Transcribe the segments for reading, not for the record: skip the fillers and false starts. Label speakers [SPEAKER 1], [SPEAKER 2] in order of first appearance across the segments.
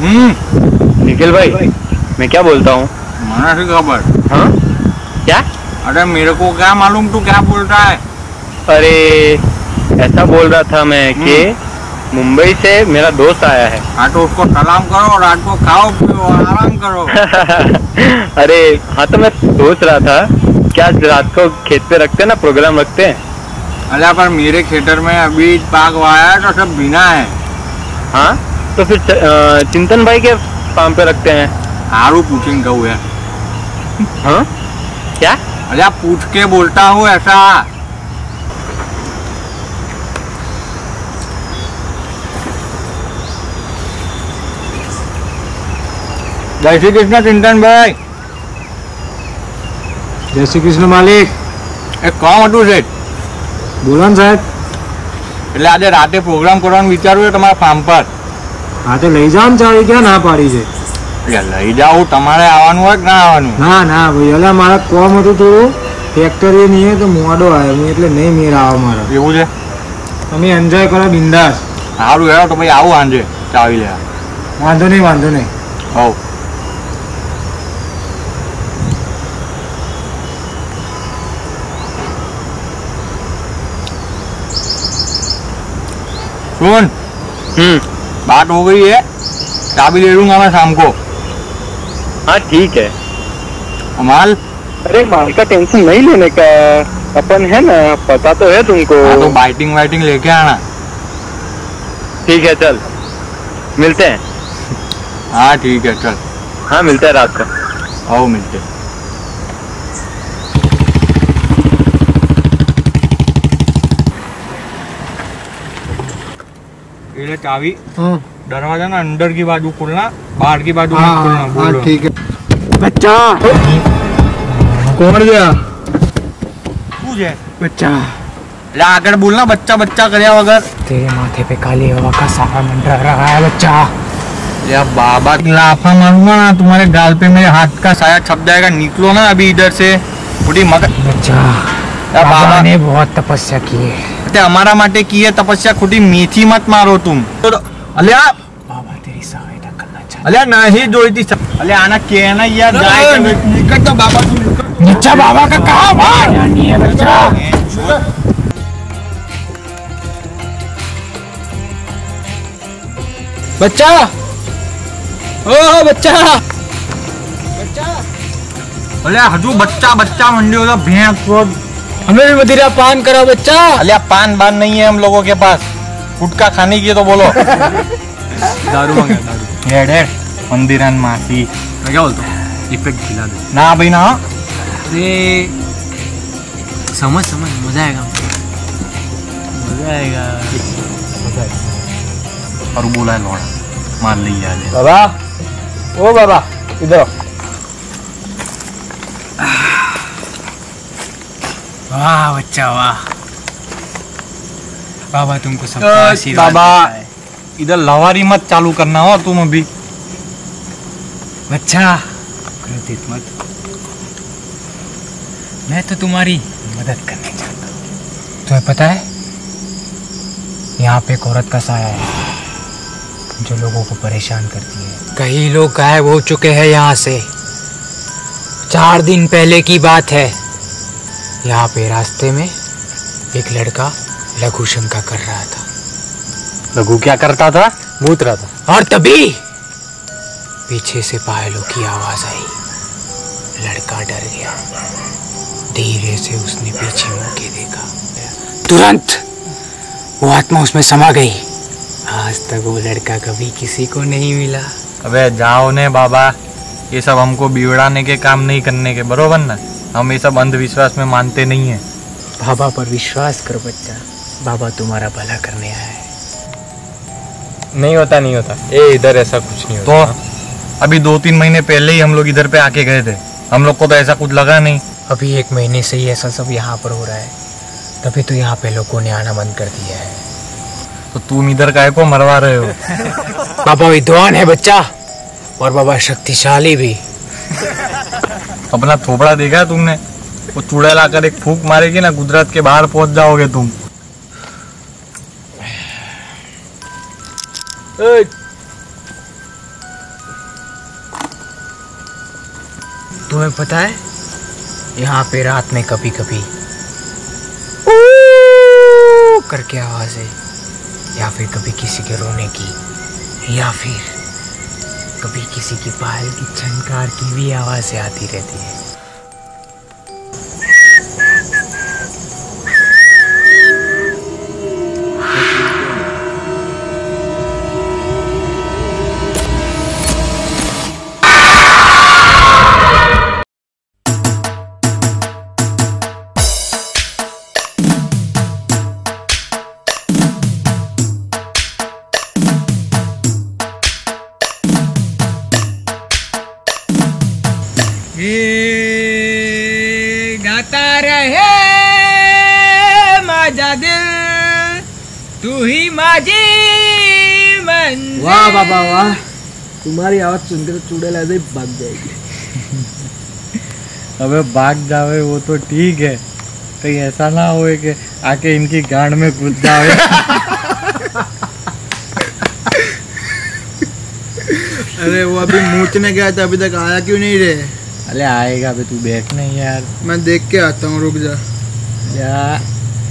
[SPEAKER 1] निखिल भाई, मैं क्या बोलता हूँ?
[SPEAKER 2] माना से खबर।
[SPEAKER 1] हाँ क्या?
[SPEAKER 2] अरे मेरे को क्या मालूम तू क्या बोल रहा है।
[SPEAKER 1] अरे ऐसा बोल रहा था मैं कि मुंबई से मेरा दोस्त आया है।
[SPEAKER 2] हाँ तो उसको सलाम करो, रात को खाओ पियो आराम करो।
[SPEAKER 1] अरे हाँ, तो मैं सोच रहा था क्या रात को खेत पे रखते हैं ना, प्रोग्राम रखते हैं।
[SPEAKER 2] अल्लाह पर मेरे खेतर में अभी पाक वाया है तो सब बिना है।
[SPEAKER 1] हाँ तो फिर चिंतन भाई के फार्म पे रखते हैं।
[SPEAKER 2] हारू पूछेंगे कहूँ है।
[SPEAKER 1] हाँ क्या?
[SPEAKER 2] अल्लाह पूछ के बोलता हूँ ऐसा। जय श्री कृष्ण चिंतन भाई।
[SPEAKER 3] जय श्री कृष्ण मालिक।
[SPEAKER 2] एक काम હતું છે
[SPEAKER 3] બોલો ને સાહેબ।
[SPEAKER 2] એટલે આજે રાતે પ્રોગ્રામ કરવાનું વિચાર્યું છે તમારા ફાર્મ પર।
[SPEAKER 3] હા તો લઈ જાઓ ને ચાવી, ક્યાં ના પાડી છે?
[SPEAKER 2] એટલે લઈ જાઉં તમારે આવવાનું હોય કે ના આવવાનું?
[SPEAKER 3] ના ના ભાઈ, એટલે મારા કોમ હતું થોડું, ફેક્ટરી નહીં હે તો મોડો આવ્યો હું, એટલે નહીં મેળ આવે મારો।
[SPEAKER 2] એવું છે?
[SPEAKER 3] તમે એન્જોય કરો બિંદાસ।
[SPEAKER 2] સારું હેડો તો ભાઈ આવું સાંજે ચાવી લેવા।
[SPEAKER 3] વાંધો નહીં વાંધો નહીં।
[SPEAKER 2] હવ सुन, बात हो गई है, चाबी ले लूंगा मैं शाम को।
[SPEAKER 1] हाँ ठीक है।
[SPEAKER 2] माल?
[SPEAKER 1] अरे माल का टेंशन नहीं लेने का, अपन है ना, पता तो है तुमको।
[SPEAKER 2] हाँ तो बाइटिंग वाइटिंग लेके आना।
[SPEAKER 1] ठीक है चल मिलते हैं।
[SPEAKER 2] हाँ ठीक है चल।
[SPEAKER 1] हाँ मिलते हैं रात को।
[SPEAKER 2] आओ मिलते हैं। ये चाबी दरवाजा ना अंदर की बाजू खोलना, बाहर की बाजू मत खोलना।
[SPEAKER 3] हाँ ठीक है। बच्चा कौन गया?
[SPEAKER 2] तू है
[SPEAKER 3] बच्चा।
[SPEAKER 2] आकर बोलना बच्चा बच्चा करया वगर।
[SPEAKER 3] तेरे माथे पे काली हवा का सारा मंडरा रहा है बच्चा।
[SPEAKER 2] या बाबा लाफा मारूंगा ना, तुम्हारे गाल पे मेरे हाथ का साया छप जाएगा। निकलो ना अभी इधर से। पूरी मगर
[SPEAKER 3] बच्चा, बाबा ने बहुत तपस्या की है।
[SPEAKER 2] हमारा माटे की है तपस्या, खुदी मीठी मत मारो तुम। अलिया
[SPEAKER 3] बाबा तेरी सहायता करना चाहता।
[SPEAKER 2] अलिया नहीं जोईती। अलिया आना के ना यार, गाय निकट तो बाबा तू निकट।
[SPEAKER 3] बच्चा बाबा का कहाँ बात नहीं है बच्चा। बच्चा ओ बच्चा बच्चा।
[SPEAKER 2] अलिया हजू बच्चा बच्चा मंडियो तो भैंस को।
[SPEAKER 3] हमें भी मदिरा पान करा बच्चा।
[SPEAKER 2] अलिया पान बान नहीं है हम लोगों के पास, गुटखा खाने की है तो बोलो। दारू मांगे दारू। हेड मंदिरान मासी। मैं क्या बोलता हूँ, इफेक्ट खिला दे ना भाई ना।
[SPEAKER 3] अरे समझ समझ मजा आएगा मजा आएगा।
[SPEAKER 2] और बोला है लौड़ा मार लिया
[SPEAKER 3] बाबा। ओ बाबा इधर। वाह बच्चा वाह, बाबा तुमको सब आशीर्वाद
[SPEAKER 2] बाबा
[SPEAKER 3] देता है।
[SPEAKER 2] इधर लवारी मत चालू करना हो तुम अभी।
[SPEAKER 3] बच्चा क्रोधित मत, मैं तो तुम्हारी मदद करना चाहता हूँ। तुम्हें पता है यहाँ पे एक औरत का साया है जो लोगों को परेशान करती है। कई लोग गायब हो चुके हैं यहाँ से। 4 दिन पहले की बात है, यहाँ पे रास्ते में एक लड़का लघु शंका कर रहा था।
[SPEAKER 2] लघु क्या करता था?
[SPEAKER 3] मूत रहा था। और तभी पीछे से पायलों की आवाज आई। लड़का डर गया, धीरे से उसने पीछे मुड़ के देखा। तुरंत वो आत्मा उसमें समा गई। आज तक वो लड़का कभी किसी को नहीं मिला।
[SPEAKER 2] अबे जाओ ने बाबा, ये सब हमको बिगड़ाने के काम नहीं करने के, बरोबर ना? हम ये सब अंधविश्वास में मानते नहीं है।
[SPEAKER 3] बाबा पर विश्वास करो बच्चा, बाबा तुम्हारा भला करने आया है।
[SPEAKER 1] नहीं होता नहीं होता। ए इधर ऐसा कुछ नहीं होता।
[SPEAKER 2] तो अभी 2-3 महीने पहले ही हम लोग इधर पे आके गए थे, हम लोग को तो ऐसा कुछ लगा नहीं।
[SPEAKER 3] अभी 1 महीने से ही ऐसा सब यहाँ पर हो रहा है, तभी तो यहाँ पे लोगों ने आना बंद कर दिया है।
[SPEAKER 2] तो तुम इधर काहे को मरवा रहे हो?
[SPEAKER 3] बाबा विद्वान है बच्चा, और बाबा शक्तिशाली भी।
[SPEAKER 2] अपना थोपड़ा देखा तुमने? वो चूड़ा लाकर एक फूंक मारेगी ना, गुजरात के बाहर पहुंच जाओगे तुम।
[SPEAKER 3] तुम्हें पता है यहाँ पे रात में कभी कभी करके आवाज है, या फिर कभी किसी के रोने की, या फिर कभी किसी की पायल की झनकार की भी आवाजें आती रहती है। गाता रहे माझा दिल, तू ही माझी मंजिल।
[SPEAKER 4] वाह बाबा वाह, तुम्हारी आवाज सुनकर तो चुड़ैल ऐसे ही भाग जाएगी।
[SPEAKER 2] अबे भाग जावे वो तो ठीक है, कहीं ऐसा ना होए कि आके इनकी गांड में घुस जावे।
[SPEAKER 4] अरे वो अभी मूंछने गया था, अभी तक आया क्यों नहीं रे?
[SPEAKER 2] अरे आएगा बे, तू बैठ नहीं यार।
[SPEAKER 4] मैं देख के आता हूँ, रुक जा।
[SPEAKER 2] या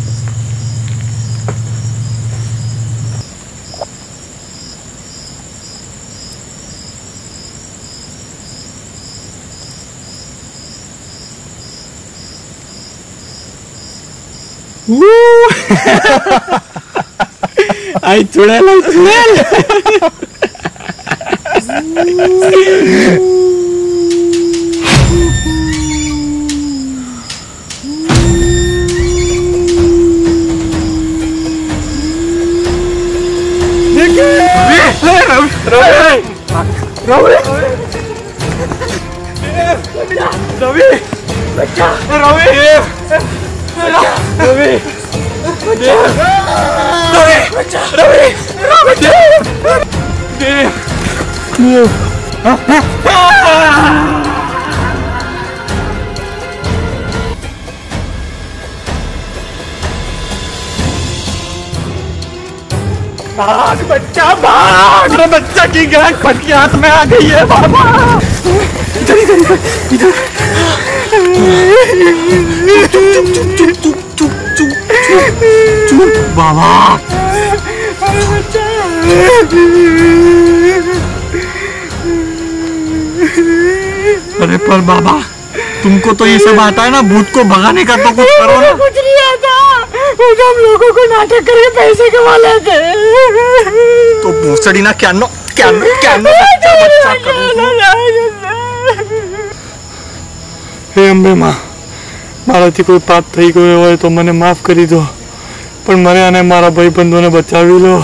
[SPEAKER 2] आई चुड़ैल, आई चुड़ैल। भाग बच्चा भाग, मेरे बच्चा की गांड फट के हाथ में आ गई है बाबा। इधर इधर इधर चुप चुप चुप चुप चुप चुप बाबा। अरे पर बाबा, तुमको तो ये सब आता है ना, भूत को भगाने का तो कुछ करो ना।
[SPEAKER 3] कुछ नहीं आता, वो जो हम लोगों को नाटक करके पैसे कमा लेते।
[SPEAKER 2] तो भूसड़ी ना क्या नो क्या नो क्या नो बच्चा बच्चा करो। हे अंबे माँ, माराથી કોઈ પાપ થઈ ગયો હોય તો મને માફ કરી દો, પણ મને અને મારા ભાઈબંધોને બચાવી લો।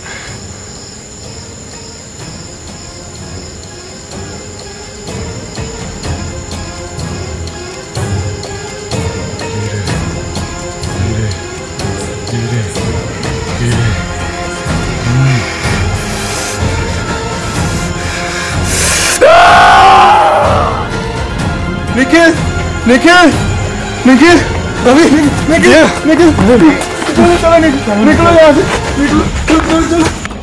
[SPEAKER 2] निखिल निखिल निखिल अभी निखिल निखिल चलो चलो निकलो यहाँ से, निकलो चलो चलो।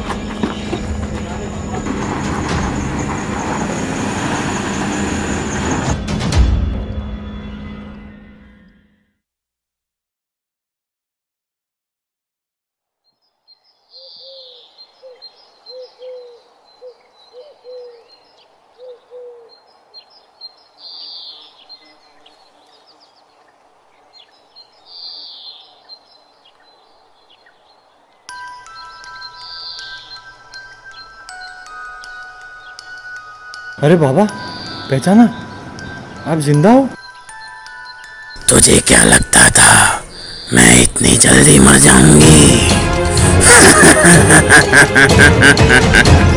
[SPEAKER 2] अरे बाबा, पहचाना? आप जिंदा हो?
[SPEAKER 5] तुझे क्या लगता था मैं इतनी जल्दी मर जाऊंगी?